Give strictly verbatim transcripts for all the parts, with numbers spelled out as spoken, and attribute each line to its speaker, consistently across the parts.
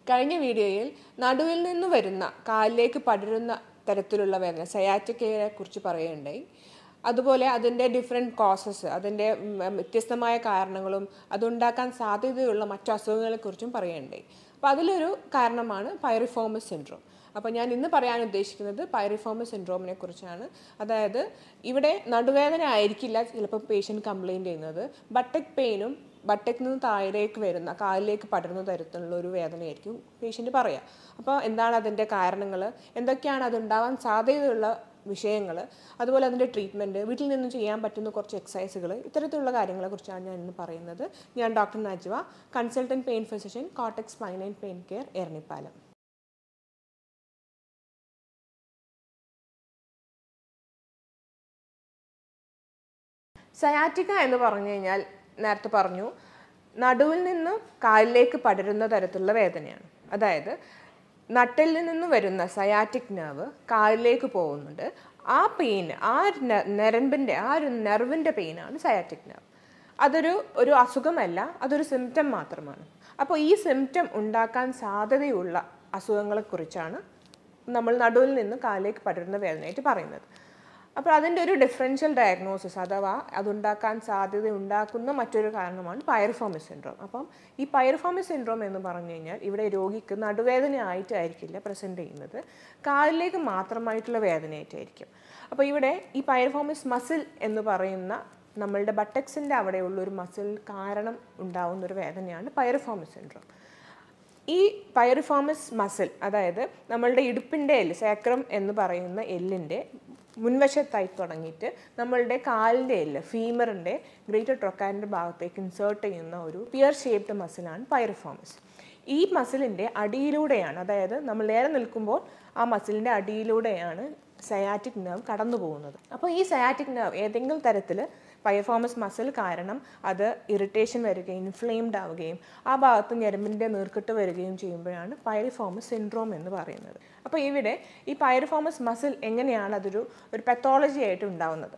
Speaker 1: കഴിഞ്ഞ വീഡിയോയിൽ നടുവിൽ നിന്ന് വരുന്ന കാലിലേക്ക് പടരുന്ന തരത്തിലുള്ള വേദന സയാറ്റിക്കയെ കുറിച്ച് പറയുകയുണ്ടായി. അതുപോലെ അതിൻ്റെ ഡിഫറെൻറ്റ് കോസസ്, അതിൻ്റെ വ്യത്യസ്തമായ കാരണങ്ങളും അതുണ്ടാക്കാൻ സാധ്യതയുള്ള മറ്റു അസുഖങ്ങളെക്കുറിച്ചും പറയുകയുണ്ടായി. അപ്പോൾ അതിലൊരു കാരണമാണ് പൈറിഫോമസ് സിൻഡ്രോം. അപ്പോൾ ഞാൻ ഇന്ന് പറയാൻ ഉദ്ദേശിക്കുന്നത് പൈറിഫോമസ് സിൻഡ്രോമിനെ കുറിച്ചാണ്. അതായത് ഇവിടെ നടുവേദന ആയിരിക്കില്ല ചിലപ്പോൾ പേഷ്യൻ്റ് കംപ്ലയിൻറ്റ് ചെയ്യുന്നത്, ബട്ടക് പെയിനും ബട്ടക്കിൽ നിന്ന് താഴേക്ക് വരുന്ന കാലിലേക്ക് പടരുന്ന തരത്തിലുള്ള ഒരു വേദനയായിരിക്കും പേഷ്യൻ്റ് പറയുക. അപ്പോൾ എന്താണ് അതിൻ്റെ കാരണങ്ങൾ, എന്തൊക്കെയാണ് അതുണ്ടാവാൻ സാധ്യതയുള്ള വിഷയങ്ങൾ, അതുപോലെ അതിൻ്റെ ട്രീറ്റ്മെൻറ്റ്, വീട്ടിൽ നിന്ന് ചെയ്യാൻ പറ്റുന്ന കുറച്ച് എക്സസൈസുകൾ, ഇത്തരത്തിലുള്ള കാര്യങ്ങളെക്കുറിച്ചാണ് ഞാൻ ഇന്ന് പറയുന്നത്. ഞാൻ doctor Najwa, consultant pain physician, Kottak spine and pain care, Eranhipalam. Sciatica എന്ന് പറഞ്ഞു കഴിഞ്ഞാൽ നേരത്തെ പറഞ്ഞു നടുവിൽ നിന്ന് കാലിലേക്ക് പടരുന്ന തരത്തിലുള്ള വേദനയാണ്. അതായത് നട്ടിൽ നിന്ന് വരുന്ന സയാറ്റിക് നെർവ് കാലിലേക്ക് പോകുന്നുണ്ട്. ആ പെയിൻ, ആ ഞരമ്പിൻ്റെ ആ ഒരു നെർവിൻ്റെ പെയിനാണ് സയാറ്റിക് നെർവ്. അതൊരു ഒരു അസുഖമല്ല, അതൊരു സിംറ്റം മാത്രമാണ്. അപ്പോൾ ഈ സിംറ്റം ഉണ്ടാക്കാൻ സാധ്യതയുള്ള അസുഖങ്ങളെക്കുറിച്ചാണ് നമ്മൾ നടുവിൽ നിന്ന് കാലിലേക്ക് പടരുന്ന വേദനയായിട്ട് പറയുന്നത്. അപ്പോൾ അതിൻ്റെ ഒരു ഡിഫറൻഷ്യൽ ഡയഗ്നോസിസ് അഥവാ അതുണ്ടാക്കാൻ സാധ്യത ഉണ്ടാക്കുന്ന മറ്റൊരു കാരണമാണ് പൈറിഫോമസ് സിൻഡ്രോം. അപ്പം ഈ പൈറിഫോമസ് സിൻഡ്രോം എന്ന് പറഞ്ഞു കഴിഞ്ഞാൽ ഇവിടെ രോഗിക്ക് നടുവേദന ആയിട്ടായിരിക്കില്ല പ്രസൻറ്റ് ചെയ്യുന്നത്, കാലിലേക്ക് മാത്രമായിട്ടുള്ള വേദനയായിട്ടായിരിക്കും. അപ്പോൾ ഇവിടെ ഈ പൈറിഫോമസ് മസിൽ എന്ന് പറയുന്ന നമ്മളുടെ ബട്ടക്സിൻ്റെ അവിടെയുള്ള ഒരു മസിൽ കാരണം ഉണ്ടാവുന്നൊരു വേദനയാണ് പൈറിഫോമസ് സിൻഡ്രോം. ഈ പൈറിഫോമസ് മസിൽ അതായത് നമ്മളുടെ ഇടുപ്പിൻ്റെ എല്ല്, സാക്രം എന്ന് പറയുന്ന എല്ലിൻ്റെ മുൻവശത്തായി തുടങ്ങിയിട്ട് നമ്മളുടെ കാലിൻ്റെ എല്ല്, ഫീമറിൻ്റെ ഗ്രേറ്റർ ട്രൊക്കാലിൻ്റെ ഭാഗത്തേക്ക് ഇൻസേർട്ട് ചെയ്യുന്ന ഒരു പിയർ ഷേപ്ഡ് മസിലാണ് പൈറിഫോമസ്. ഈ മസിലിൻ്റെ അടിയിലൂടെയാണ്, അതായത് നമ്മൾ നേരെ നിൽക്കുമ്പോൾ ആ മസിലിൻ്റെ അടിയിലൂടെയാണ് സയാറ്റിക് നെർവ് കടന്നു പോകുന്നത്. അപ്പോൾ ഈ സയാറ്റിക് നെർവ് ഏതെങ്കിലും തരത്തിൽ പൈറിഫോമസ് മസിൽ കാരണം അത് ഇറിറ്റേഷൻ വരികയും ഇൻഫ്ലെയിംഡ് ആവുകയും ആ ഭാഗത്ത് ഞരമ്പിൻ്റെ നീർക്കെട്ട് വരികയും ചെയ്യുമ്പോഴാണ് പൈറിഫോമസ് സിൻഡ്രോം എന്ന് പറയുന്നത്. അപ്പോൾ ഇവിടെ ഈ പൈറിഫോമസ് മസിൽ എങ്ങനെയാണ് അതൊരു ഒരു പത്തോളജി ആയിട്ട് ഉണ്ടാവുന്നത്?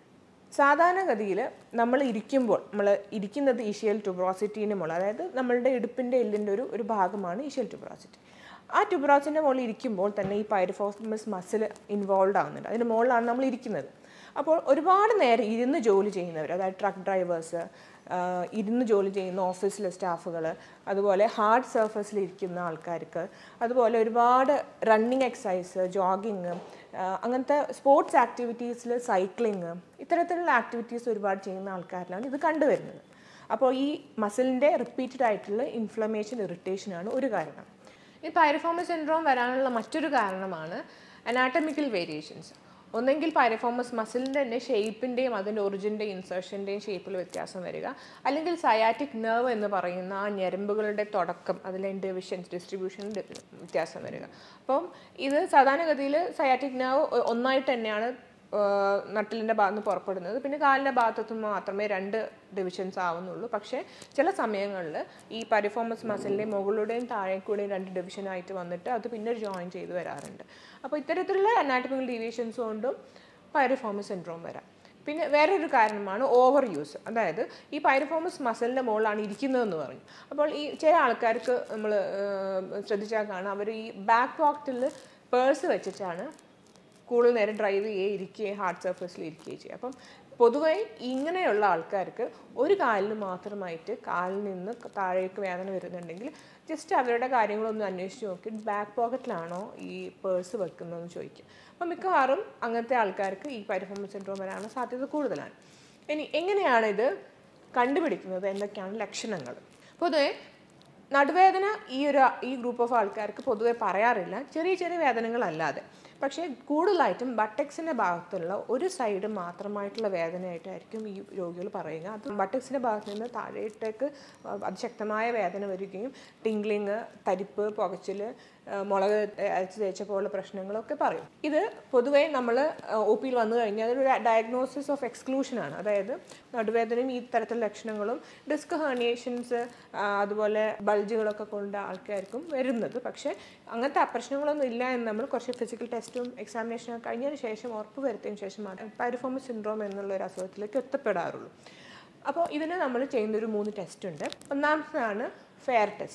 Speaker 1: സാധാരണഗതിയിൽ നമ്മൾ ഇരിക്കുമ്പോൾ, നമ്മൾ ഇരിക്കുന്നത് ഈഷിയൽ ട്യൂബറോസിറ്റീൻ്റെ മുകളിൽ, അതായത് നമ്മളുടെ ഇടുപ്പിൻ്റെ എല്ലിൻ്റെ ഒരു ഒരു ഭാഗമാണ് ഈഷിയൽ ട്യൂബറോസിറ്റി. ആ ട്യൂബറോസിൻ്റെ മുകളിൽ ഇരിക്കുമ്പോൾ തന്നെ ഈ പൈറിഫോമസ് മസിൽ ഇൻവോൾവ് ആവുന്നുണ്ട്. അതിൻ്റെ മുകളിലാണ് നമ്മൾ ഇരിക്കുന്നത്. അപ്പോൾ ഒരുപാട് നേരം ഇരുന്ന് ജോലി ചെയ്യുന്നവർ, അതായത് ട്രക്ക് ഡ്രൈവേഴ്സ്, ഇരുന്ന് ജോലി ചെയ്യുന്ന ഓഫീസിലെ സ്റ്റാഫുകൾ, അതുപോലെ ഹാർഡ് സർഫസിൽ ഇരിക്കുന്ന ആൾക്കാർക്ക്, അതുപോലെ ഒരുപാട് റണ്ണിങ് എക്സസൈസ്, ജോഗിങ്, അങ്ങനത്തെ സ്പോർട്സ് ആക്ടിവിറ്റീസിൽ സൈക്ലിങ്, ഇത്തരത്തിലുള്ള ആക്ടിവിറ്റീസ് ഒരുപാട് ചെയ്യുന്ന ആൾക്കാരിലാണ് ഇത് കണ്ടുവരുന്നത്. അപ്പോൾ ഈ മസിലിൻ്റെ റിപ്പീറ്റഡ് ആയിട്ടുള്ള ഇൻഫ്ലമേഷൻ, ഇറിറ്റേഷനാണ് ഒരു കാരണം. ഈ പൈറിഫോമസ് സിൻഡ്രോം വരാനുള്ള മറ്റൊരു കാരണമാണ് അനാറ്റമിക്കൽ വേരിയേഷൻസ്. ഒന്നെങ്കിൽ പൈറിഫോമസ് മസിലിൻ്റെ തന്നെ ഷേപ്പിൻ്റെയും അതിൻ്റെ ഒറിജിൻ്റെയും ഇൻസേർഷൻ്റെയും ഷേപ്പിൽ വ്യത്യാസം വരിക, അല്ലെങ്കിൽ സയാറ്റിക് നെർവ് എന്ന് പറയുന്ന ആ ഞരമ്പുകളുടെ തുടക്കം, അതിലെ ഡിവിഷൻസ്, ഡിസ്ട്രിബ്യൂഷനിൽ വ്യത്യാസം വരിക. അപ്പം ഇത് സാധാരണഗതിയിൽ സയാറ്റിക് നെർവ് ഒന്നായിട്ട് തന്നെയാണ് നട്ടിലിൻ്റെ ഭാഗത്ത് നിന്ന് പുറപ്പെടുന്നത്. പിന്നെ കാലിൻ്റെ ഭാഗത്തു മാത്രമേ രണ്ട് ഡിവിഷൻസ് ആവുന്നുള്ളൂ. പക്ഷേ ചില സമയങ്ങളിൽ ഈ പൈറിഫോമസ് മസിലിൻ്റെ മുകളിലൂടെയും താഴേക്കൂടെയും രണ്ട് ഡിവിഷനായിട്ട് വന്നിട്ട് അത് പിന്നെ ജോയിൻ ചെയ്ത് വരാറുണ്ട്. അപ്പോൾ ഇത്തരത്തിലുള്ള അനാറ്റമിക്കൽ ഡീവിയേഷൻസ് കൊണ്ടും പൈറിഫോമസ് സിൻഡ്രോം വരാം. പിന്നെ വേറൊരു കാരണമാണ് ഓവർ യൂസ്. അതായത് ഈ പൈറിഫോമസ് മസിലിൻ്റെ മുകളിലാണ് ഇരിക്കുന്നതെന്ന് പറഞ്ഞു. അപ്പോൾ ഈ ചില ആൾക്കാർക്ക് നമ്മൾ ശ്രദ്ധിച്ചാൽ കാണാം, അവർ ഈ ബാക്ക് പോക്കറ്റിൽ പേഴ്സ് വെച്ചിട്ടാണ് കൂടുതൽ നേരം ഡ്രൈവ് ചെയ്യുകയും ഇരിക്കുകയും ഹാർഡ് സർഫസിൽ ഇരിക്കുകയും ചെയ്യുക. അപ്പം പൊതുവെ ഇങ്ങനെയുള്ള ആൾക്കാർക്ക് ഒരു കാലിന് മാത്രമായിട്ട് കാലിൽ നിന്ന് താഴേക്ക് വേദന വരുന്നുണ്ടെങ്കിൽ ജസ്റ്റ് അവരുടെ കാര്യങ്ങളൊന്ന് അന്വേഷിച്ച് നോക്കി ബാക്ക് പോക്കറ്റിലാണോ ഈ പേഴ്സ് വെക്കുന്നതെന്ന് ചോദിക്കും. അപ്പം മിക്കവാറും അങ്ങനത്തെ ആൾക്കാർക്ക് ഈ പൈറിഫോമസ് സിൻഡ്രോം വരാനുള്ള സാധ്യത കൂടുതലാണ്. ഇനി എങ്ങനെയാണ് ഇത് കണ്ടുപിടിക്കുന്നത്, എന്തൊക്കെയാണ് ലക്ഷണങ്ങൾ? പൊതുവെ നടുവേദന ഈ ഒരു ഈ ഗ്രൂപ്പ് ഓഫ് ആൾക്കാർക്ക് പൊതുവെ പറയാറില്ല, ചെറിയ ചെറിയ വേദനകളല്ലാതെ. പക്ഷേ കൂടുതലായിട്ടും ബട്ടക്സിൻ്റെ ഭാഗത്തുള്ള ഒരു സൈഡ് മാത്രമായിട്ടുള്ള വേദനയായിട്ടായിരിക്കും ഈ രോഗികൾ പറയുക. അത് ബട്ടക്സിൻ്റെ ഭാഗത്ത് നിന്ന് താഴേട്ടേക്ക് അതിശക്തമായ വേദന വരികയും ടിംഗ്ലിങ്, തരിപ്പ്, പുകച്ചിൽ, മുളക് അരച്ച് തേച്ച പോലുള്ള പ്രശ്നങ്ങളൊക്കെ പറയും. ഇത് പൊതുവേ നമ്മൾ ഒ പിയിൽ വന്നു കഴിഞ്ഞാൽ അതൊരു ഡയഗ്നോസിസ് ഓഫ് എക്സ്ക്ലൂഷനാണ്. അതായത് നടുവേദനയും ഈ തരത്തിലുള്ള ലക്ഷണങ്ങളും ഡിസ്ക് ഹെർണിയേഷൻസ്, അതുപോലെ ബൾജുകളൊക്കെ കൊണ്ട് ആൾക്കാർക്കും വരുന്നത്. പക്ഷേ അങ്ങനത്തെ പ്രശ്നങ്ങളൊന്നും ഇല്ല എന്ന് നമ്മൾ കുറച്ച് ഫിസിക്കൽ ടെസ്റ്റും എക്സാമിനേഷനും കഴിഞ്ഞതിന് ശേഷം ഉറപ്പ് വരുത്തിയതിന് ശേഷം മാത്രമേ പൈറിഫോമസ് സിൻഡ്രോം എന്നുള്ള ഒരു അസുഖത്തിലേക്ക് എത്തപ്പെടാറുള്ളൂ. അപ്പോൾ ഇതിന് നമ്മൾ ചെയ്യുന്നൊരു മൂന്ന് ടെസ്റ്റ് ഉണ്ട്. ഒന്നാമതാണ് ഫെയർ ടെസ്റ്റ്.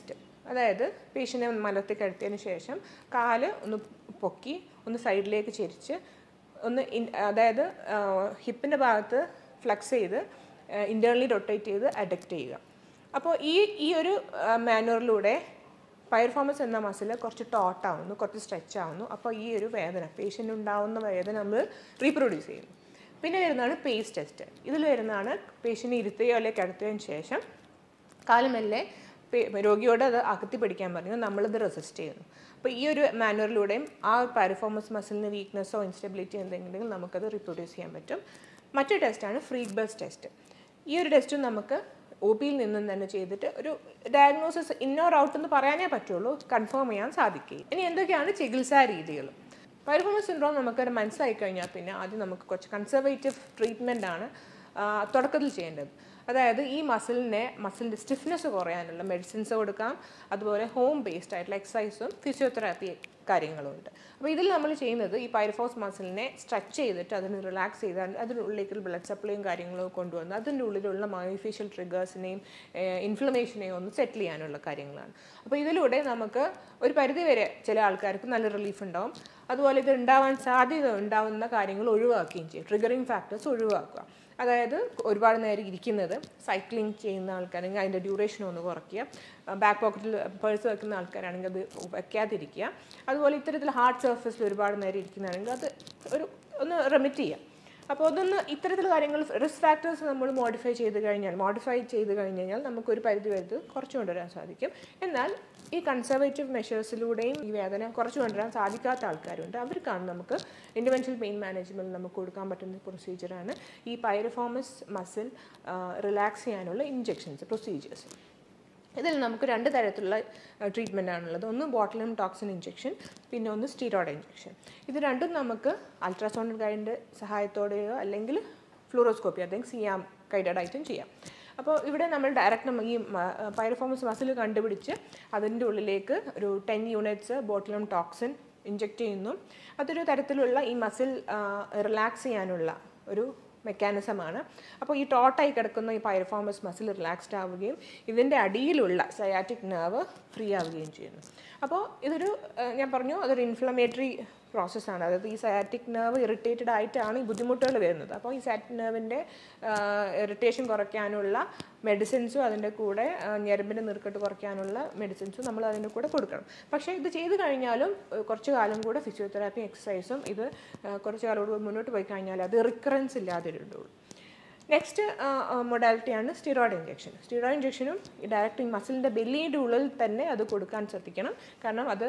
Speaker 1: അതായത് പേഷ്യനെ മലർത്തി കിടത്തിയതിന് ശേഷം കാല് ഒന്ന് പൊക്കി ഒന്ന് സൈഡിലേക്ക് ചെരിച്ച് ഒന്ന് അതായത് ഹിപ്പിൻ്റെ ഭാഗത്ത് ഫ്ലെക്സ് ചെയ്ത് ഇൻറ്റേർണലി റൊട്ടേറ്റ് ചെയ്ത് അഡക്റ്റ് ചെയ്യുക. അപ്പോൾ ഈ ഈ ഒരു മാനുവറിലൂടെ പൈറിഫോമസ് എന്ന മസിൽ കുറച്ച് ടോട്ട് ആവുന്നു, കുറച്ച് സ്ട്രെച്ച് ആവുന്നു. അപ്പോൾ ഈ ഒരു വേദന പേഷ്യൻ്റ് ഉണ്ടാവുന്ന വേദന നമ്മൾ റീപ്രൊഡ്യൂസ് ചെയ്യുന്നു. പിന്നെ വരുന്നതാണ് പേസ് ടെസ്റ്റ്. ഇതിൽ വരുന്നതാണ് പേഷ്യൻ്റ് ഇരുത്തുകയോ അല്ലെങ്കിൽ കിടത്തുകയും ശേഷം കാലുമെല്ലെ രോഗിയോട് അത് അകത്തി പിടിക്കാൻ പറഞ്ഞു, നമ്മളത് റെസിസ്റ്റ് ചെയ്യുന്നു. അപ്പോൾ ഈ ഒരു മാനുവറിലൂടെയും ആ പൈറിഫോമസ് മസിലിന് വീക്ക്നെസ്സോ ഇൻസ്റ്റബിലിറ്റി എന്തെങ്കിലും നമുക്കത് റീപ്രൊഡ്യൂസ് ചെയ്യാൻ പറ്റും. മറ്റൊരു ടെസ്റ്റാണ് ഫ്രീഡ്ബർഗ് ടെസ്റ്റ്. ഈ ഒരു ടെസ്റ്റും നമുക്ക് ഒ പിയിൽ നിന്നും തന്നെ ചെയ്തിട്ട് ഒരു ഡയഗ്നോസിസ് ഇന്നോർ ഔട്ട് എന്ന് പറയാനേ പറ്റുള്ളൂ, കൺഫേം ചെയ്യാൻ സാധിക്കുകയും. ഇനി എന്തൊക്കെയാണ് ചികിത്സാ രീതികൾ? പൈറിഫോമസ് സിൻഡ്രോം നമുക്കത് മനസ്സിലായി കഴിഞ്ഞാൽ പിന്നെ ആദ്യം നമുക്ക് കുറച്ച് കൺസർവേറ്റീവ് ട്രീറ്റ്മെൻ്റ് ആണ് തുടക്കത്തിൽ ചെയ്യേണ്ടത്. അതായത് ഈ മസിലിനെ മസിലിൻ്റെ സ്റ്റിഫ്നെസ് കുറയാനുള്ള മെഡിസിൻസ് കൊടുക്കാം. അതുപോലെ ഹോം ബേസ്ഡ് ആയിട്ടുള്ള എക്സസൈസും ഫിസിയോതെറാപ്പി കാര്യങ്ങളും ഉണ്ട്. അപ്പോൾ ഇതിൽ നമ്മൾ ചെയ്യുന്നത് ഈ പൈറിഫോമസ് മസിലിനെ സ്ട്രെച്ച് ചെയ്തിട്ട് അതിന് റിലാക്സ് ചെയ്താൽ അതിനുള്ളിലേക്ക് ബ്ലഡ് സപ്ലൈയും കാര്യങ്ങളും കൊണ്ടുവന്ന് അതിൻ്റെ ഉള്ളിലുള്ള മയോഫേഷ്യൽ ട്രിഗേഴ്സിനെയും ഇൻഫ്ലമേഷനെയും ഒന്ന് സെറ്റിൽ ചെയ്യാനുള്ള കാര്യങ്ങളാണ്. അപ്പോൾ ഇതിലൂടെ നമുക്ക് ഒരു പരിധിവരെ ചില ആൾക്കാർക്ക് നല്ല റിലീഫ് ഉണ്ടാവും. അതുപോലെ ഇത് ഉണ്ടാവാൻ സാധ്യത ഉണ്ടാവുന്ന കാര്യങ്ങൾ ഒഴിവാക്കുകയും ചെയ്യും. ട്രിഗറിങ് ഫാക്ടേഴ്സ് ഒഴിവാക്കുക. അതായത് ഒരുപാട് നേരം ഇരിക്കുന്നത്, സൈക്ലിംഗ് ചെയ്യുന്ന ആൾക്കാരെങ്കിൽ അതിൻ്റെ ഡ്യൂറേഷൻ ഒന്ന് കുറയ്ക്കുക, ബാക്ക് പോക്കറ്റിൽ പേഴ്സ് വെക്കുന്ന ആൾക്കാരാണെങ്കിൽ അത് വയ്ക്കാതിരിക്കുക. അതുപോലെ ഇത്തരത്തിൽ ഹാർഡ് സർഫസിൽ ഒരുപാട് നേരം ഇരിക്കുന്നതാണെങ്കിൽ അത് ഒരു ഒന്ന് റെമിറ്റ് ചെയ്യുക. അപ്പോൾ അതൊന്ന് ഇത്തരത്തിൽ കാര്യങ്ങൾ റിസ്ക് ഫാക്ടേഴ്സ് നമ്മൾ മോഡിഫൈ ചെയ്ത് കഴിഞ്ഞാൽ മോഡിഫൈ ചെയ്ത് കഴിഞ്ഞ് കഴിഞ്ഞാൽ നമുക്കൊരു പരിധി വരെ കുറച്ച് കൊണ്ടുവരാൻ സാധിക്കും. എന്നാൽ ഈ കൺസർവേറ്റീവ് മെഷേഴ്സിലൂടെയും ഈ വേദന കുറച്ച് കൊണ്ടുവരാൻ സാധിക്കാത്ത ആൾക്കാരുണ്ട്. അവർക്കാണ് നമുക്ക് ഇൻ്റർവെൻഷണൽ പെയിൻ മാനേജ്മെൻറ്റ് നമുക്ക് കൊടുക്കാൻ പറ്റുന്ന പ്രൊസീജിയറാണ് ഈ പൈറിഫോമസ് മസിൽ റിലാക്സ് ചെയ്യാനുള്ള ഇഞ്ചെക്ഷൻസ് പ്രൊസീജിയേഴ്സ്. ഇതിൽ നമുക്ക് രണ്ട് തരത്തിലുള്ള ട്രീറ്റ്മെൻ്റ് ആണുള്ളത്. ഒന്ന് ബോട്ടുലിനം ടോക്സിൻ ഇഞ്ചെക്ഷൻ, പിന്നെ ഒന്ന് സ്റ്റീറോയിഡ് ഇഞ്ചെക്ഷൻ. ഇത് രണ്ടും നമുക്ക് അൾട്രാസൗണ്ട് ഗൈഡിൻ്റെ സഹായത്തോടെയോ അല്ലെങ്കിൽ ഫ്ലൂറോസ്കോപ്പി അല്ലെങ്കിൽ സിയാം ഗൈഡഡ് ആയിട്ടും ചെയ്യാം. അപ്പോൾ ഇവിടെ നമ്മൾ ഡയറക്റ്റ് ഈ പൈറിഫോമസ് മസിൽ കണ്ടുപിടിച്ച് അതിൻ്റെ ഉള്ളിലേക്ക് ഒരു ten units botulinum toxin inject ചെയ്യുന്നു. അതൊരു തരത്തിലുള്ള ഈ മസിൽ റിലാക്സ് ചെയ്യാനുള്ള ഒരു മെക്കാനിസമാണ്. അപ്പോൾ ഈ ടോട്ടായി കിടക്കുന്ന ഈ പൈറിഫോമസ് മസിൽ റിലാക്സ്ഡ് ആവുകയും ഇതിൻ്റെ അടിയിലുള്ള സയാറ്റിക് നെർവ് ഫ്രീ ആവുകയും ചെയ്യുന്നു. അപ്പോൾ ഇതൊരു ഞാൻ പറഞ്ഞു അതൊരു ഇൻഫ്ലമേറ്ററി പ്രോസസ്സാണ്. അതായത് ഈ സയാറ്റിക് നെർവ് ഇറിറ്റേറ്റഡ് ആയിട്ടാണ് ഈ ബുദ്ധിമുട്ടുകൾ വരുന്നത്. അപ്പോൾ ഈ സയാറ്റിക് നെർവിൻ്റെ ഇറിറ്റേഷൻ കുറയ്ക്കാനുള്ള മെഡിസിൻസും അതിൻ്റെ കൂടെ ഞരമ്പിൻ്റെ നീർക്കെട്ട് കുറയ്ക്കാനുള്ള മെഡിസിൻസും നമ്മൾ അതിൻ്റെ കൂടെ കൊടുക്കണം. പക്ഷേ ഇത് ചെയ്ത് കഴിഞ്ഞാലും കുറച്ച് കാലം കൂടെ ഫിസിയോതെറാപ്പി എക്സസൈസും ഇത് കുറച്ച് കാലം കൂടെ മുന്നോട്ട് പോയി കഴിഞ്ഞാൽ അത് റിക്കറൻസ് ഇല്ലാതിരുള്ളൂ. നെക്സ്റ്റ് മൊഡാലിറ്റിയാണ് സ്റ്റിറോയിഡ് ഇഞ്ചെക്ഷൻ. സ്റ്റിറോയിഡ് ഇഞ്ചെക്ഷനും ഡയറക്റ്റ് മസിലിൻ്റെ ബെല്ലിയുടെ ഉള്ളിൽ തന്നെ അത് കൊടുക്കാൻ ശ്രദ്ധിക്കണം. കാരണം അത്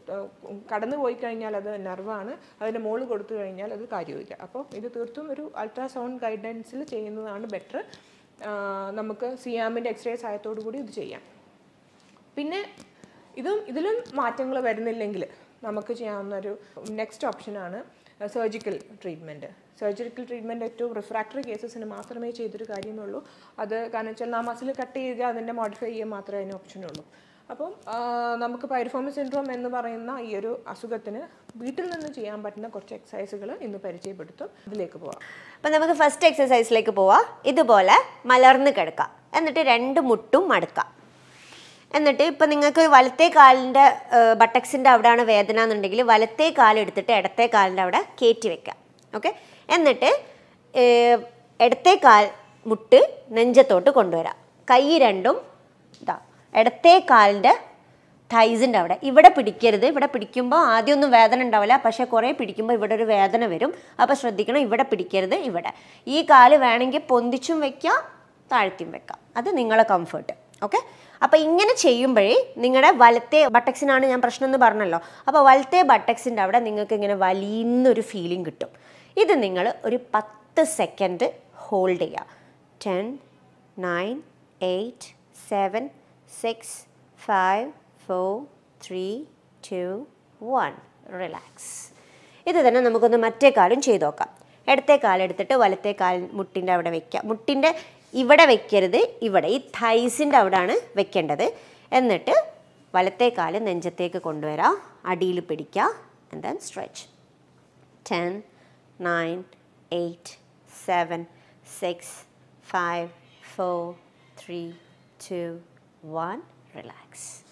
Speaker 1: കടന്നു പോയി കഴിഞ്ഞാൽ അത് നെർവാണ്, അതിൻ്റെ മുകളിൽ കൊടുത്തു കഴിഞ്ഞാൽ അത് കാര്യമില്ല. അപ്പോൾ ഇത് തീർത്തും ഒരു അൾട്രാസൗണ്ട് ഗൈഡൻസിൽ ചെയ്യുന്നതാണ് ബെറ്റർ. നമുക്ക് സിയാമിൻ്റെ എക്സ്റേ സഹായത്തോടു കൂടി ഇത് ചെയ്യാം. പിന്നെ ഇതും ഇതിലും മാറ്റങ്ങൾ വരുന്നില്ലെങ്കിൽ നമുക്ക് ചെയ്യാവുന്നൊരു നെക്സ്റ്റ് ഓപ്ഷനാണ് സർജിക്കൽ ട്രീറ്റ്മെൻറ്റ്. സർജിക്കൽ ട്രീറ്റ്മെൻറ്റ് ഏറ്റവും റിഫ്രാക്ടറി കേസസിന് മാത്രമേ ചെയ്തൊരു കാര്യമുള്ളൂ. അത് കാരണം വെച്ചാൽ ആ മസിൽ കട്ട് ചെയ്യുക, അതിൻ്റെ മോഡിഫൈ ചെയ്യുക മാത്രമേ അതിന് ഓപ്ഷനുള്ളൂ. അപ്പം നമുക്ക് പൈറിഫോമസ് സിൻഡ്രോം എന്ന് പറയുന്ന ഈ ഒരു അസുഖത്തിന് വീട്ടിൽ നിന്ന് ചെയ്യാൻ പറ്റുന്ന കുറച്ച് എക്സസൈസുകൾ ഇന്ന് പരിചയപ്പെടുത്തും. ഇതിലേക്ക് പോവാം.
Speaker 2: അപ്പം നമുക്ക് ഫസ്റ്റ് എക്സസൈസിലേക്ക് പോവാം. ഇതുപോലെ മലർന്ന് കിടക്കാം, എന്നിട്ട് രണ്ട് മുട്ടും മടക്കാം. എന്നിട്ട് ഇപ്പം നിങ്ങൾക്ക് വലത്തെ കാലിൻ്റെ ബട്ടക്സിൻ്റെ അവിടെയാണ് വേദന എന്നുണ്ടെങ്കിൽ വലത്തെ കാലെടുത്തിട്ട് ഇടത്തെ കാലിൻ്റെ അവിടെ കയറ്റി വെക്കാം. ഓക്കെ, എന്നിട്ട് ഇടത്തെ കാൽ മുട്ട് നെഞ്ചത്തോട്ട് കൊണ്ടുവരാം. കൈ രണ്ടും ഇതാ ഇടത്തെ കാലിൻ്റെ തൈസിൻ്റെ അവിടെ ഇവിടെ പിടിക്കരുത്. ഇവിടെ പിടിക്കുമ്പോൾ ആദ്യമൊന്നും വേദന ഉണ്ടാവില്ല, പക്ഷേ കുറേ പിടിക്കുമ്പോൾ ഇവിടെ ഒരു വേദന വരും. അപ്പോൾ ശ്രദ്ധിക്കണം, ഇവിടെ പിടിക്കരുത്. ഇവിടെ ഈ കാല് വേണമെങ്കിൽ പൊന്തിച്ചും വെക്കാം, താഴ്ത്തിയും വെക്കാം, അത് നിങ്ങളെ കംഫർട്ട്. ഓക്കെ, അപ്പോൾ ഇങ്ങനെ ചെയ്യുമ്പോഴേ നിങ്ങളുടെ വലത്തെ ബട്ടക്സിനാണ് ഞാൻ പ്രശ്നം എന്ന് പറഞ്ഞല്ലോ. അപ്പോൾ വലത്തെ ബട്ടക്സിൻ്റെ അവിടെ നിങ്ങൾക്ക് ഇങ്ങനെ വലിയൊരു ഫീലിംഗ് കിട്ടും. ഇത് നിങ്ങൾ ഒരു പത്ത് സെക്കൻഡ് ഹോൾഡ് ചെയ്യുക. Ten nine eight seven six five four three two one relax. ഇത് തന്നെ നമുക്കൊന്ന് മറ്റേ കാലും ചെയ്ത് നോക്കാം. ഇടത്തെ കാലെടുത്തിട്ട് വലത്തെ കാൽ മുട്ടിൻ്റെ അവിടെ വയ്ക്കുക. മുട്ടിൻ്റെ ഇവിടെ വെക്കരുത്, ഇവിടെ ഈ തൈസിൻ്റെ അവിടെയാണ് വെക്കേണ്ടത്. എന്നിട്ട് വലത്തെ കാല് നെഞ്ചത്തേക്ക് കൊണ്ടുവരാം, അടിയിൽ പിടിക്കുക, and then stretch. Ten nine eight seven six five four three two one relax.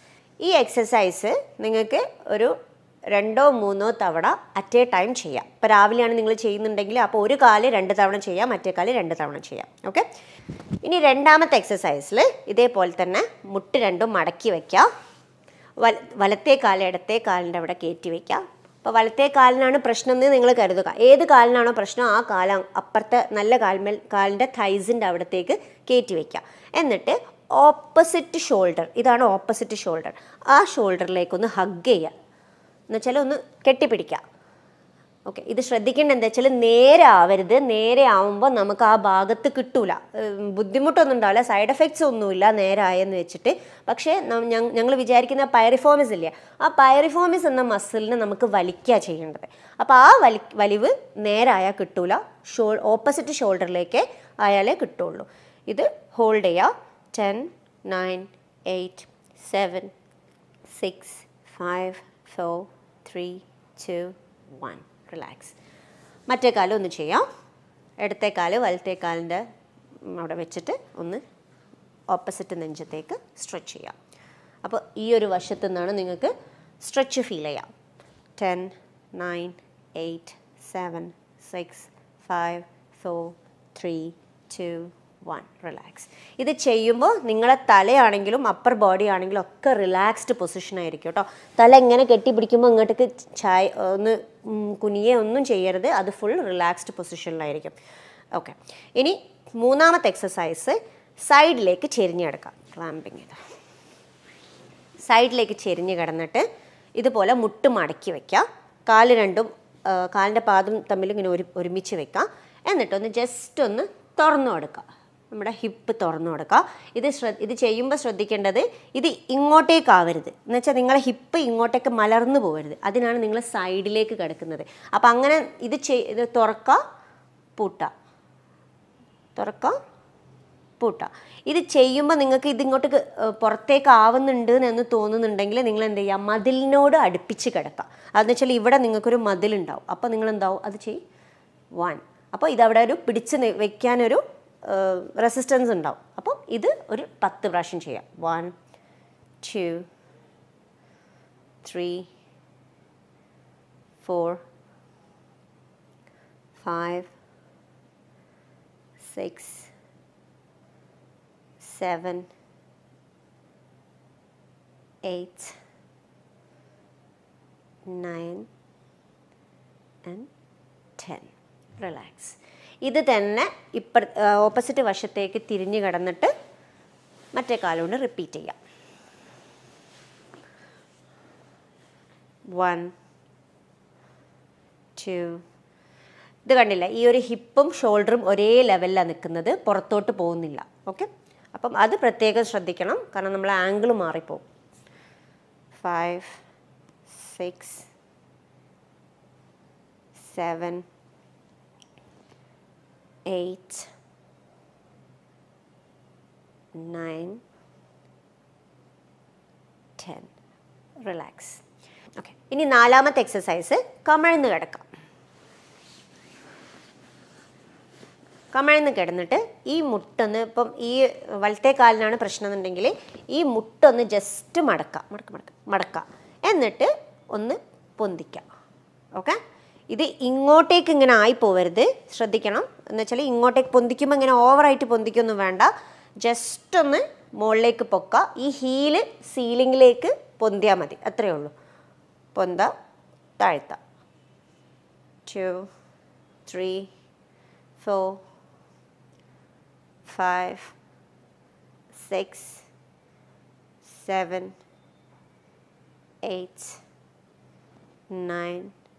Speaker 2: ഈ എക്സസൈസ് നിങ്ങൾക്ക് ഒരു രണ്ടോ മൂന്നോ തവണ അറ്റ് എ ടൈം ചെയ്യാം. ഇപ്പോൾ രാവിലെയാണ് നിങ്ങൾ ചെയ്യുന്നുണ്ടെങ്കിൽ അപ്പോൾ ഒരു കാല് രണ്ട് തവണ ചെയ്യാം, മറ്റേ കാല് രണ്ട് തവണ ചെയ്യാം. ഓക്കെ. ഇനി രണ്ടാമത്തെ എക്സസൈസിൽ ഇതേപോലെ തന്നെ മുട്ട് രണ്ടും മടക്കി വയ്ക്കുക. വല വലത്തെ കാല് ഇടത്തെ കാലിൻ്റെ അവിടെ കയറ്റി വയ്ക്കുക. അപ്പോൾ വലത്തെ കാലിനാണ് പ്രശ്നം എന്ന് നിങ്ങൾ കരുതുക. ഏത് കാലിനാണോ പ്രശ്നം ആ കാല അപ്പുറത്തെ നല്ല കാൽമേൽ കാലിൻ്റെ തൈസിൻ്റെ അവിടത്തേക്ക് കയറ്റി വയ്ക്കുക. എന്നിട്ട് ഓപ്പോസിറ്റ് ഷോൾഡർ, ഇതാണ് ഓപ്പോസിറ്റ് ഷോൾഡർ, ആ ഷോൾഡറിലേക്കൊന്ന് ഹഗ് ചെയ്യുക. എന്നുവെച്ചാൽ ഒന്ന് കെട്ടിപ്പിടിക്കുക. ഓക്കെ. ഇത് ശ്രദ്ധിക്കേണ്ട എന്താ വെച്ചാൽ നേരെ ആവരുത്. നേരെ ആവുമ്പോൾ നമുക്ക് ആ ഭാഗത്ത് കിട്ടൂല, ബുദ്ധിമുട്ടൊന്നും ഉണ്ടാവില്ല, സൈഡ് എഫക്ട്സ് ഒന്നുമില്ല നേരെ ആയെന്ന് വെച്ചിട്ട്. പക്ഷേ ഞങ്ങൾ വിചാരിക്കുന്ന പൈറിഫോമിസ് ഇല്ലേ, ആ പൈറിഫോമിസ് എന്ന മസിലിനെ നമുക്ക് വലിക്കുക ചെയ്യേണ്ടത്. അപ്പോൾ ആ വലി വലിവ് നേരായാൽ കിട്ടൂല, ഷോ ഓപ്പോസിറ്റ് ഷോൾഡറിലേക്ക് ആയാലേ കിട്ടുള്ളൂ. ഇത് ഹോൾഡ് ചെയ്യുക. Ten nine eight seven six five four three two one. Relax. മറ്റേ കാലം ഒന്ന് ചെയ്യാം. ഇടത്തെ കാല് വലത്തെ കാലിൻ്റെ അവിടെ വെച്ചിട്ട് ഒന്ന് ഓപ്പോസിറ്റ് നെഞ്ചത്തേക്ക് സ്ട്രെച്ച് ചെയ്യാം. അപ്പോൾ ഈ ഒരു വശത്തു നിന്നാണ് നിങ്ങൾക്ക് സ്ട്രെച്ച് ഫീൽ ചെയ്യാം. Ten nine eight seven six five four three two one. Relax. ഇത് ചെയ്യുമ്പോൾ നിങ്ങളെ തലയാണെങ്കിലും അപ്പർ ബോഡി ആണെങ്കിലും ഒക്കെ റിലാക്സ്ഡ് പൊസിഷൻ ആയിരിക്കും കേട്ടോ. തല ഇങ്ങനെ കെട്ടിപ്പിടിക്കുമ്പോൾ ഇങ്ങോട്ടേക്ക് ചായ ഒന്ന് കുനിയെ ഒന്നും ചെയ്യരുത്, അത് ഫുൾ റിലാക്സ്ഡ് പൊസിഷനിലായിരിക്കും. ഓക്കെ. ഇനി മൂന്നാമത്തെ എക്സസൈസ് സൈഡിലേക്ക് ചെരിഞ്ഞ് കിടക്കാം. ക്ലാമ്പിങ് ചെയ്ത് സൈഡിലേക്ക് ചെരിഞ്ഞ് കിടന്നിട്ട് ഇതുപോലെ മുട്ട് മടക്കി വയ്ക്കുക. കാല് രണ്ടും കാലിൻ്റെ പാദം തമ്മിൽ ഇങ്ങനെ ഒരു ഒരുമിച്ച് വെക്കാം. എന്നിട്ടൊന്ന് ജസ്റ്റ് ഒന്ന് തുറന്നു കൊടുക്കുക. നമ്മുടെ ഹിപ്പ് തുറന്നു കൊടുക്കുക. ഇത് ശ്രദ്ധ ഇത് ചെയ്യുമ്പോൾ ശ്രദ്ധിക്കേണ്ടത് ഇത് ഇങ്ങോട്ടേക്കാവരുത്. എന്ന് വെച്ചാൽ നിങ്ങളെ ഹിപ്പ് ഇങ്ങോട്ടേക്ക് മലർന്നു പോകരുത്. അതിനാണ് നിങ്ങൾ സൈഡിലേക്ക് കിടക്കുന്നത്. അപ്പം അങ്ങനെ ഇത് ചെയ് ഇത് തുറക്കുക, പൂട്ടുക, തുറക്കുക, പൂട്ടുക. ഇത് ചെയ്യുമ്പോൾ നിങ്ങൾക്ക് ഇതിങ്ങോട്ടേക്ക് പുറത്തേക്ക് ആവുന്നുണ്ട് എന്ന് തോന്നുന്നുണ്ടെങ്കിൽ നിങ്ങൾ എന്ത് ചെയ്യുക, മതിലിനോട് അടുപ്പിച്ച് കിടക്കുക. അതെന്ന് വെച്ചാൽ ഇവിടെ നിങ്ങൾക്കൊരു മതിലുണ്ടാവും. അപ്പോൾ നിങ്ങളെന്താവും അത് ചെയ് വൺ. അപ്പോൾ ഇതവിടെ ഒരു പിടിച്ച് വെക്കാനൊരു റെസിസ്റ്റൻസ് ഉണ്ടാവും. അപ്പോൾ ഇത് ഒരു പത്ത് പ്രാവശ്യം ചെയ്യാം. One two three four five six seven eight nine and ten. Relax. ഇത് തന്നെ ഇപ്പർ ഓപ്പോസിറ്റ് വശത്തേക്ക് തിരിഞ്ഞ് കിടന്നിട്ട് മറ്റേ കാലുകൊണ്ട് റിപ്പീറ്റ് ചെയ്യാം. One two. ഇത് കണ്ടില്ല, ഈ ഒരു ഹിപ്പും ഷോൾഡറും ഒരേ ലെവലിലാണ് നിൽക്കുന്നത്, പുറത്തോട്ട് പോകുന്നില്ല. ഓക്കെ. അപ്പം അത് പ്രത്യേകം ശ്രദ്ധിക്കണം, കാരണം നമ്മൾ ആംഗിൾ മാറിപ്പോകും. Five six seven eight nine ten. Relax. Okay. ഇനി നാലാമത്തെ എക്സസൈസ് കമഴ്ന്ന് കിടക്കാം. കമഴ്ന്ന് കിടന്നിട്ട് ഈ മുട്ടൊന്ന്, ഇപ്പം ഈ വലത്തെ കാലിനാണ് പ്രശ്നം എന്നുണ്ടെങ്കിൽ ഈ മുട്ടൊന്ന് ജസ്റ്റ് മടക്കാം, മടക്ക മടക്ക മടക്കാം എന്നിട്ട് ഒന്ന് പൊന്തിക്കാം. ഓക്കെ. ഇത് ഇങ്ങോട്ടേക്ക് ഇങ്ങനെ ആയി പോവരുത്, ശ്രദ്ധിക്കണം. എന്ന് വെച്ചാൽ ഇങ്ങോട്ടേക്ക് പൊന്തിക്കുമ്പോൾ ഇങ്ങനെ ഓവറായിട്ട് പൊന്തിക്കൊന്നും വേണ്ട, ജസ്റ്റ് ഒന്ന് മുകളിലേക്ക് പൊക്കുക. ഈ ഹീല് സീലിങ്ങിലേക്ക് പൊന്തിയാൽ മതി, അത്രയേ ഉള്ളൂ. പൊന്ത, താഴ്ത്ത. Two three four five six seven eight nine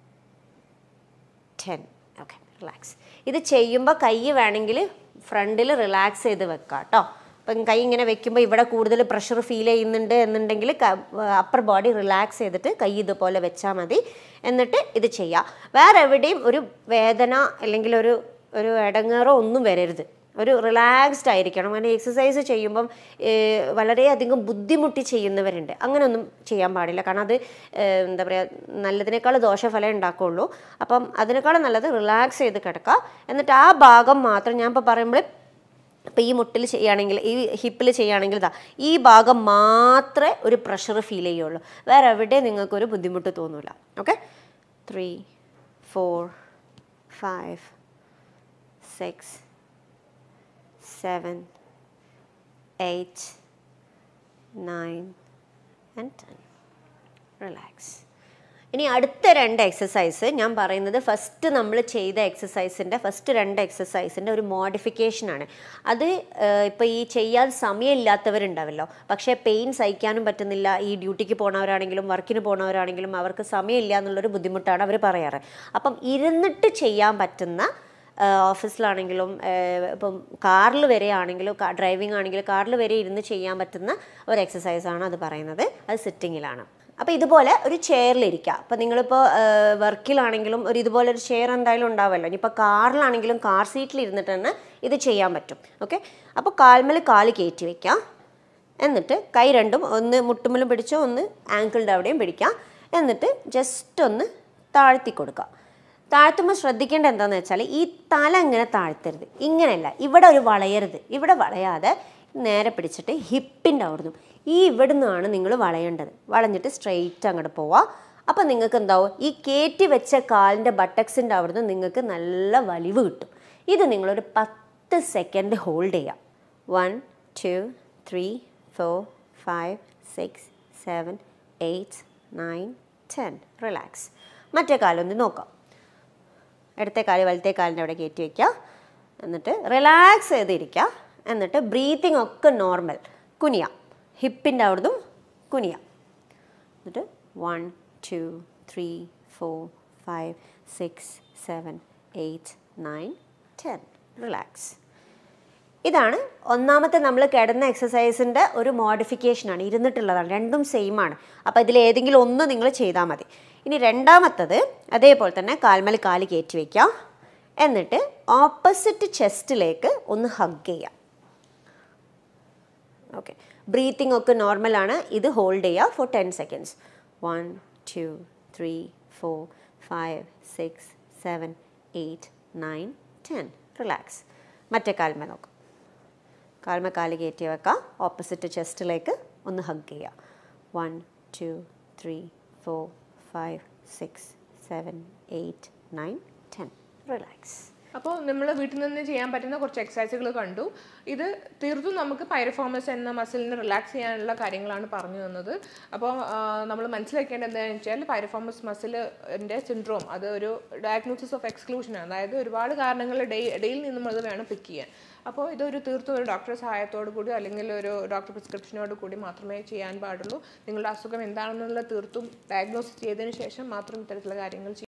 Speaker 2: ten. Okay. Relax. ഇത് ചെയ്യുമ്പോൾ കൈ വേണമെങ്കിൽ ഫ്രണ്ടിൽ റിലാക്സ് ചെയ്ത് വെക്കാം കേട്ടോ. അപ്പം കൈ ഇങ്ങനെ വെക്കുമ്പോൾ ഇവിടെ കൂടുതൽ പ്രഷർ ഫീൽ ചെയ്യുന്നുണ്ട് എന്നുണ്ടെങ്കിൽ അപ്പർ ബോഡി റിലാക്സ് ചെയ്തിട്ട് കൈ ഇതുപോലെ വെച്ചാൽ മതി. എന്നിട്ട് ഇത് ചെയ്യാം. വേറെ എവിടെയും ഒരു വേദന അല്ലെങ്കിൽ ഒരു ഒരു ഇടങ്ങേറോ ഒന്നും വരരുത്. ഒരു റിലാക്സ്ഡ് ആയിരിക്കണം. അങ്ങനെ എക്സസൈസ് ചെയ്യുമ്പം വളരെയധികം ബുദ്ധിമുട്ടി ചെയ്യുന്നവരുണ്ട്, അങ്ങനെയൊന്നും ചെയ്യാൻ പാടില്ല. കാരണം അത് എന്താ പറയുക, നല്ലതിനേക്കാൾ ദോഷഫലം ഉണ്ടാക്കുകയുള്ളൂ. അപ്പം അതിനേക്കാളും നല്ലത് റിലാക്സ് ചെയ്ത് കിടക്കുക. എന്നിട്ട് ആ ഭാഗം മാത്രം, ഞാൻ ഇപ്പോൾ പറയുമ്പോൾ അപ്പോൾ ഈ മുട്ടിൽ ചെയ്യുകയാണെങ്കിൽ ഈ ഹിപ്പിൽ ചെയ്യുകയാണെങ്കിൽ ഇതാ ഈ ഭാഗം മാത്രമേ ഒരു പ്രഷർ ഫീൽ ചെയ്യുള്ളൂ, വേറെ എവിടെ നിങ്ങൾക്കൊരു ബുദ്ധിമുട്ട് തോന്നില്ല. Okay, three four five six seven eight nine and ten. Relax. ഇനി അടുത്ത രണ്ട് എക്സസൈസ് ഞാൻ പറയുന്നത് ഫസ്റ്റ് നമ്മൾ ചെയ്ത എക്സസൈസിൻ്റെ ഫസ്റ്റ് രണ്ട് എക്സസൈസിൻ്റെ ഒരു മോഡിഫിക്കേഷനാണ്. അത് ഇപ്പോൾ ഈ ചെയ്യാൻ സമയമില്ലാത്തവരുണ്ടാവല്ലോ, പക്ഷേ പെയിൻ സഹിക്കാനും പറ്റുന്നില്ല, ഈ ഡ്യൂട്ടിക്ക് പോണവരാണെങ്കിലും വർക്കിന് പോണവരാണെങ്കിലും അവർക്ക് സമയമില്ല എന്നുള്ളൊരു ബുദ്ധിമുട്ടാണ് അവർ പറയാറ്. അപ്പം ഇരുന്നിട്ട് ചെയ്യാൻ പറ്റുന്ന, ഓഫീസിലാണെങ്കിലും ഇപ്പം കാറിൽ വരെ ആണെങ്കിലും ഡ്രൈവിംഗ് ആണെങ്കിലും കാറിൽ വരെ ഇരുന്ന് ചെയ്യാൻ പറ്റുന്ന ഒരു എക്സസൈസാണ് അത് പറയുന്നത്. അത് സിറ്റിങ്ങിലാണ്. അപ്പോൾ ഇതുപോലെ ഒരു ചെയറിലിരിക്കുക. അപ്പോൾ നിങ്ങളിപ്പോൾ വർക്കിലാണെങ്കിലും ഒരു ഇതുപോലെ ഒരു ചെയർ എന്തായാലും ഉണ്ടാവുമല്ലോ. ഇനിയിപ്പോൾ കാറിലാണെങ്കിലും കാർ സീറ്റിൽ ഇരുന്നിട്ട് തന്നെ ഇത് ചെയ്യാൻ പറ്റും. ഓക്കെ, അപ്പോൾ കാൽമേൽ കാല് കയറ്റി വയ്ക്കാം. എന്നിട്ട് കൈ രണ്ടും ഒന്ന് മുട്ടുമ്മലും പിടിച്ചോ ഒന്ന് ആങ്കിളിൻ്റെ അവിടെയും പിടിക്കാം. എന്നിട്ട് ജസ്റ്റ് ഒന്ന് താഴ്ത്തി കൊടുക്കുക. താഴ്ത്തുമ്പോൾ ശ്രദ്ധിക്കേണ്ട എന്താണെന്ന് വെച്ചാൽ ഈ തല ഇങ്ങനെ താഴ്ത്തരുത്, ഇങ്ങനെയല്ല, ഇവിടെ ഒരു വളയരുത്. ഇവിടെ വളയാതെ നേരെ പിടിച്ചിട്ട് ഹിപ്പിൻ്റെ അവിടുന്ന് ഈ ഇവിടെ നിന്നാണ് നിങ്ങൾ വളയേണ്ടത്. വളഞ്ഞിട്ട് സ്ട്രെയിറ്റ് അങ്ങോട്ട് പോവുക. അപ്പം നിങ്ങൾക്ക് എന്താവും, ഈ കയറ്റി വെച്ച കാലിൻ്റെ ബട്ടക്സിൻ്റെ അവിടുന്ന് നിങ്ങൾക്ക് നല്ല വലിവ് കിട്ടും. ഇത് നിങ്ങളൊരു പത്ത് സെക്കൻഡ് ഹോൾഡ് ചെയ്യാം. One two three four five six seven eight nine ten. Relax. മറ്റേ കാലൊന്ന് നോക്കാം. ഇടത്തെ കാല് വലത്തെ കാലിൻ്റെ അവിടെ കയറ്റി വയ്ക്കുക. എന്നിട്ട് റിലാക്സ് ചെയ്തിരിക്കുക. എന്നിട്ട് ബ്രീത്തിങ് ഒക്കെ നോർമൽ. കുനിയാം, ഹിപ്പിൻ്റെ അവിടുന്ന് കുനിയാം. എന്നിട്ട് one two three four five six seven eight nine ten. Relax. ഇതാണ് ഒന്നാമത്തെ നമ്മൾ കിടന്ന എക്സസൈസിൻ്റെ ഒരു മോഡിഫിക്കേഷനാണ്, ഇരുന്നിട്ടുള്ളതാണ്. രണ്ടും സെയിം ആണ്. അപ്പോൾ ഇതിൽ ഏതെങ്കിലും ഒന്ന് നിങ്ങൾ ചെയ്താൽ മതി. ഇനി രണ്ടാമത്തത് അതേപോലെ തന്നെ കാൽമേൽ കാല് കയറ്റി വയ്ക്കാം. എന്നിട്ട് ഓപ്പോസിറ്റ് ചെസ്റ്റിലേക്ക് ഒന്ന് ഹഗ് ചെയ്യാം. ഓക്കെ, ബ്രീത്തിങ് ഒക്കെ നോർമലാണ്. ഇത് ഹോൾഡ് ചെയ്യുക for ten seconds. One two three four five six seven eight nine ten. Relax. മറ്റേ കാൽമേ നോക്കാം. കാൽമേ കാല് കയറ്റി വെക്കാം. ഓപ്പോസിറ്റ് ചെസ്റ്റിലേക്ക് ഒന്ന് ഹഗ് ചെയ്യുക. One two three four five six seven eight nine ten. Relax.
Speaker 1: അപ്പോൾ നമ്മൾ വീട്ടിൽ നിന്ന് ചെയ്യാൻ പറ്റുന്ന കുറച്ച് എക്സസൈസുകൾ കണ്ടു. ഇത് തീർത്തും നമുക്ക് പൈറഫോമസ് എന്ന മസിലിന് റിലാക്സ് ചെയ്യാനുള്ള കാര്യങ്ങളാണ് പറഞ്ഞു തന്നത്. അപ്പോൾ നമ്മൾ മനസ്സിലാക്കേണ്ടത് എന്താണെന്ന് വെച്ചാൽ പൈറഫോമസ് മസിലിൻ്റെ സിൻഡ്രോം അത് ഒരു ഡയഗ്നോസിസ് ഓഫ് എക്സ്ക്ലൂഷനാണ്. അതായത് ഒരുപാട് കാരണങ്ങൾ ഡേ ഇടയിൽ നിന്നും അത് വേണം പിക്ക് ചെയ്യാൻ. അപ്പോൾ ഇതൊരു തീർത്തും ഒരു ഡോക്ടറുടെ സഹായത്തോടു കൂടി അല്ലെങ്കിൽ ഒരു ഡോക്ടർ പ്രിസ്ക്രിപ്ഷനോട് കൂടി മാത്രമേ ചെയ്യാൻ പാടുള്ളൂ. നിങ്ങളുടെ അസുഖം എന്താണെന്നുള്ള തീർത്തും ഡയഗ്നോസിസ് ചെയ്തതിന് ശേഷം മാത്രം ഇത്തരത്തിലുള്ള കാര്യങ്ങൾ